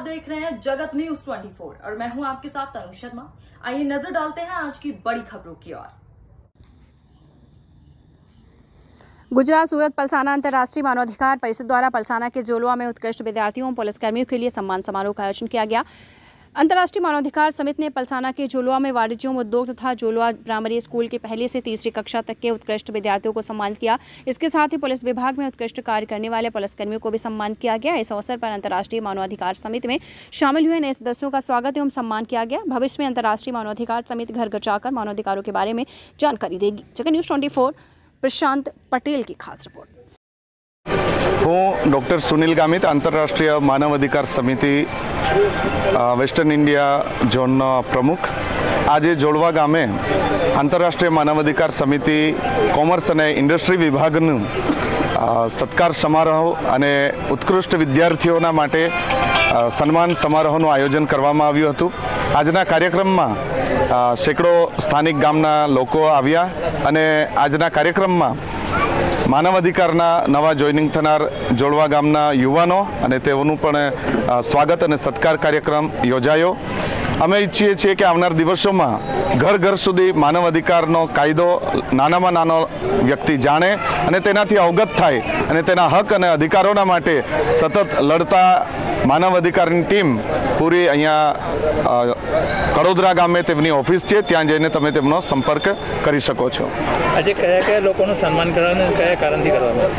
देख रहे हैं जगत न्यूज 24 और मैं हूं आपके साथ तनु शर्मा। आइए नजर डालते हैं आज की बड़ी खबरों की ओर। गुजरात सूरत पलसाना अंतर्राष्ट्रीय मानवाधिकार परिषद द्वारा पलसाना के जोलवा में उत्कृष्ट विद्यार्थियों और पुलिसकर्मियों के लिए सम्मान समारोह का आयोजन किया गया। अंतर्राष्ट्रीय मानवाधिकार समिति ने पलसाना के जोलवा में वाणिज्य उद्योग तथा जोलवा प्राइमरी स्कूल के पहली से तीसरी कक्षा तक के उत्कृष्ट विद्यार्थियों को सम्मानित किया। इसके साथ ही पुलिस विभाग में उत्कृष्ट कार्य करने वाले पुलिसकर्मियों को भी सम्मानित किया गया। इस अवसर पर अंतर्राष्ट्रीय मानवाधिकार समिति में शामिल हुए नए सदस्यों का स्वागत एवं सम्मान किया गया। भविष्य में अंतर्राष्ट्रीय मानवाधिकार समिति घर घर जाकर मानवाधिकारों के बारे में जानकारी देगी। जगत न्यूज 24 प्रशांत पटेल की खास रिपोर्ट। हूँ डॉक्टर सुनील गामित आंतरराष्ट्रीय मानव अधिकार समिति वेस्टर्न इंडिया जोन प्रमुख। आज जोड़वा गामे आंतरराष्ट्रीय मानव अधिकार समिति कॉमर्स और इंडस्ट्री विभागનું सत्कार समारोह અને उत्कृष्ट विद्यार्थीओना माटे सन्मान समारोहનું आयोजन કરવામાં આવ્યું હતું। આજના કાર્યક્રમમાં સેંકડો સ્થાનિક ગામના લોકો આવ્યા અને આજના કાર્યક્રમમાં मानव अधिकारना नवा जोइनिंग थनार जोड़वा गामना युवानो अने तेओनुं पण स्वागत अने सत्कार कार्यक्रम योजायो। अमे इच्छीए छीए कि आवनार दिवसोमां घर घर सुधी मानव अधिकारनो कायदो नानामां नानो व्यक्ति जाणे अने तेनाथी अवगत थाय अने तेना हक अने अधिकारोना माटे सतत लड़ता मानव अधिकारनी टीम पूरी अहींया कड़ोदरा गामे तेमनी ऑफिस छे, त्यां जईने तमे तेमनो संपर्क करी शको छो। आज कया लोकोनुं सन्मान करवानुं कया कारणथी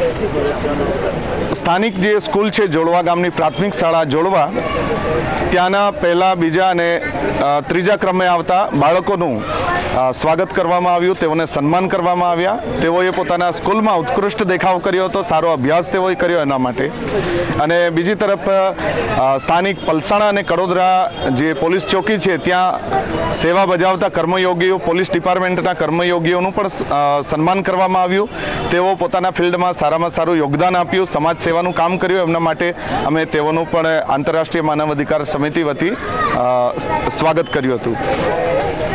करवानुं? स्थानिक जे स्कूल छे जोड़वा गामनी प्राथमिक शाळा जोड़वा, त्याना पहला बीजा अने त्रीजा क्रमे आवता बाळकोनुं स्वागत करवामां आव्युं, तेओने सन्मान करवामां आव्या। तेओए पोताना स्कूलमां उत्कृष्ट देखाव कर्यो हतो, सारो अभ्यास तेओए कर्यो एना माटे। अने बीजी तरफ स्थानिक पलसाणा अने कड़ोदरा जे पोलीस चौकी छे त्यां सेवा बजावता कर्मयोगीओ पोलीस डिपार्टमेंटना कर्मयोगीओनुं पण सन्मान करवामां आव्युं। तेओ पोताना फील्डमां सारामां सारुं योगदान आप्युं, समाज सेवानुं काम कर्युं, एमना माटे अमे तेओनुं पण आंतरराष्ट्रीय मानव अधिकार समिति वती स्वागत कर्युं हतुं।